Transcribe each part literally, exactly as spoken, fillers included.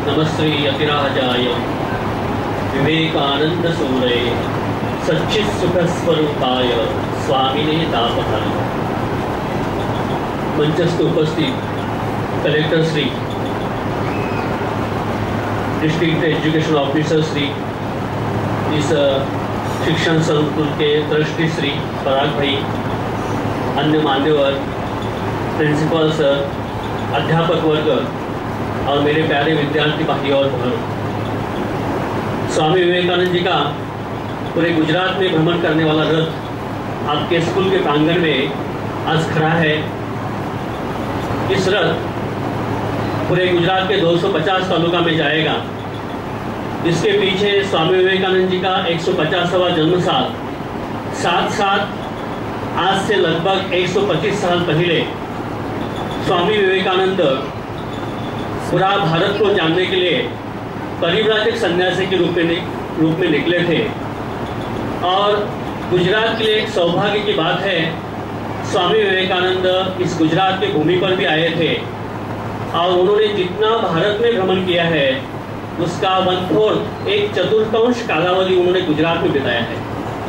नमस्ते अतिराजाय विवेकानंद सूरये सच्चित सुख स्वरूपाय स्वामिने तापहर। मंचस्थ उपस्थित collector Shri, district education officer Shri, इस शिक्षण संकुल के ट्रस्टी श्री पराग भाई, अन्य मान्यवर, प्रिंसिपल सर, अध्यापक वर्ग और मेरे प्यारे विद्यार्थी भाई और बहनों, स्वामी विवेकानंद जी का पूरे गुजरात में भ्रमण करने वाला रथ आपके स्कूल के प्रांगण में आज खड़ा है। इस रथ पूरे गुजरात के दो सौ पचास तालुका में जाएगा। इसके पीछे स्वामी विवेकानंद जी का एक सौ पचासवां जन्म साल, साथ साथ आज से लगभग एक सौ पच्चीस साल पहले स्वामी विवेकानंद पूरा भारत को जानने के लिए परिव्राजक सन्यासी के रूप में रूप में निकले थे। और गुजरात के लिए एक सौभाग्य की बात है, स्वामी विवेकानंद इस गुजरात की भूमि पर भी आए थे और उन्होंने जितना भारत में भ्रमण किया है उसका वन फोर्थ, एक चतुर्थांश कालावधि उन्होंने गुजरात में बिताया है।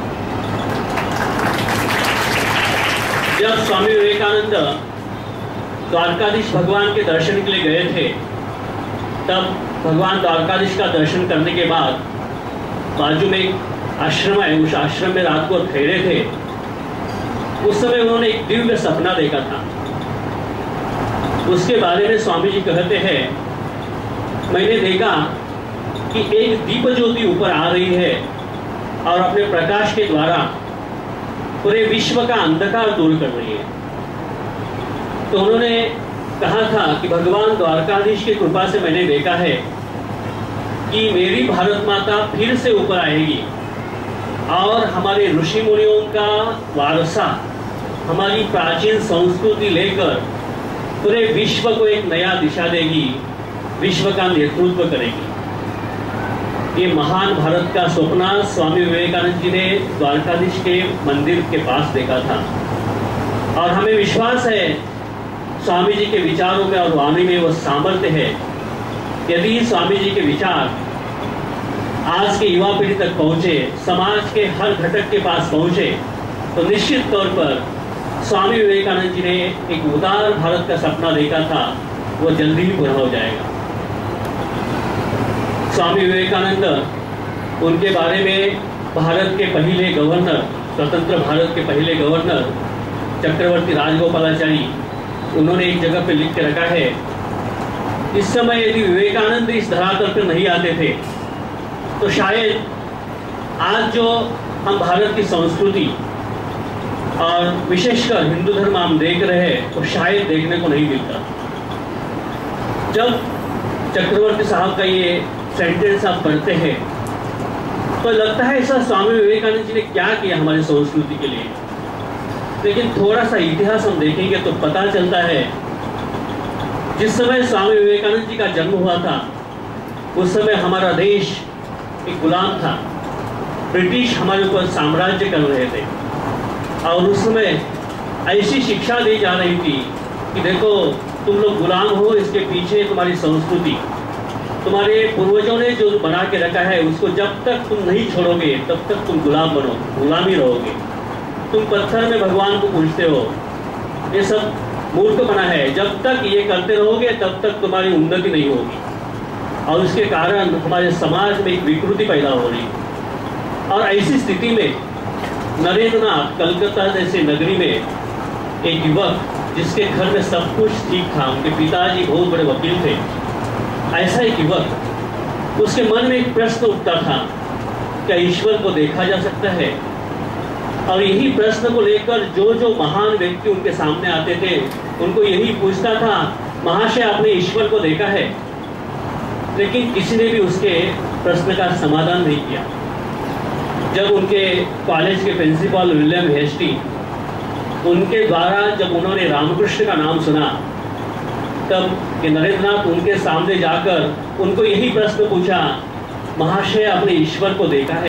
जब स्वामी विवेकानंद द्वारकाधीश भगवान के दर्शन के लिए गए थे, तब भगवान द्वारकाधीश का दर्शन करने के बाद बाजू में एक आश्रम है, उस आश्रम में रात को ठहरे थे। उस समय उन्होंने एक दिव्य सपना देखा था। उसके बारे में स्वामी जी कहते हैं, मैंने देखा कि एक दीप ज्योति ऊपर आ रही है और अपने प्रकाश के द्वारा पूरे विश्व का अंधकार दूर कर रही है। तो उन्होंने कहा था कि भगवान द्वारकाधीश की कृपा से मैंने देखा है कि मेरी भारत माता फिर से ऊपर आएगी और हमारे ऋषि मुनियों का वारसा, हमारी प्राचीन संस्कृति लेकर पूरे विश्व को एक नया दिशा देगी, विश्व का नेतृत्व करेगी। ये महान भारत का सपना स्वामी विवेकानंद जी ने द्वारकाधीश के मंदिर के पास देखा था। और हमें विश्वास है स्वामी जी के विचारों में और वाणी में वो सामर्थ्य है। यदि स्वामी जी के विचार आज के युवा पीढ़ी तक पहुंचे, समाज के हर घटक के पास पहुंचे, तो निश्चित तौर पर स्वामी विवेकानंद जी ने एक उदार भारत का सपना देखा था, वो जल्दी ही पूरा हो जाएगा। स्वामी विवेकानंद, उनके बारे में भारत के पहले गवर्नर, स्वतंत्र भारत के पहले गवर्नर चक्रवर्ती राजगोपालाचारी, उन्होंने एक जगह पे लिख के रखा है, इस समय यदि विवेकानंद इस धरातल पर नहीं आते थे तो शायद आज जो हम भारत की संस्कृति और विशेषकर हिंदू धर्म हम देख रहे हैं तो शायद देखने को नहीं मिलता। जब चक्रवर्ती साहब का ये सेंटेंस आप पढ़ते हैं तो लगता है ऐसा स्वामी विवेकानंद जी ने क्या किया हमारी संस्कृति के लिए। लेकिन थोड़ा सा इतिहास हम देखेंगे तो पता चलता है, जिस समय स्वामी विवेकानंद जी का जन्म हुआ था उस समय हमारा देश एक गुलाम था। ब्रिटिश हमारे ऊपर साम्राज्य कर रहे थे और उस समय ऐसी शिक्षा दी जा रही थी कि देखो तुम लोग गुलाम हो, इसके पीछे तुम्हारी संस्कृति, तुम्हारे पूर्वजों ने जो बना के रखा है उसको जब तक तुम नहीं छोड़ोगे तब तक तुम गुलाम बनो, गुलाम ही रहोगे। तुम पत्थर में भगवान को पूजते हो, ये सब मूर्ख बना है। जब तक ये करते रहोगे तब तक तुम्हारी उन्नति नहीं होगी और उसके कारण हमारे समाज में एक विकृति पैदा हो रही। और ऐसी स्थिति में नरेंद्रनाथ, कलकत्ता जैसे नगरी में एक युवक जिसके घर में सब कुछ ठीक था, उनके पिताजी बहुत बड़े वकील थे, ऐसा एक युवक, उसके मन में एक प्रश्न उठता था, क्या ईश्वर को देखा जा सकता है? और यही प्रश्न को लेकर जो जो महान व्यक्ति उनके सामने आते थे उनको यही पूछता था, महाशय आपने ईश्वर को देखा है? लेकिन किसी ने भी उसके प्रश्न का समाधान नहीं किया। जब उनके कॉलेज के प्रिंसिपल विलियम हेस्टी, उनके द्वारा जब उन्होंने रामकृष्ण का नाम सुना, तब कि नरेंद्रनाथ उनके सामने जाकर उनको यही प्रश्न पूछा, महाशय आपने ईश्वर को देखा है?